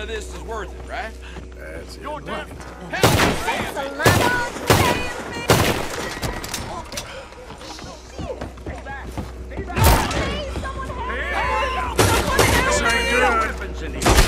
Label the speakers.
Speaker 1: of this is worth it, right?
Speaker 2: That's it.
Speaker 1: You're damn.
Speaker 3: Thanks a lot. Hey, someone help!
Speaker 2: This ain't good.
Speaker 1: Weapons in here.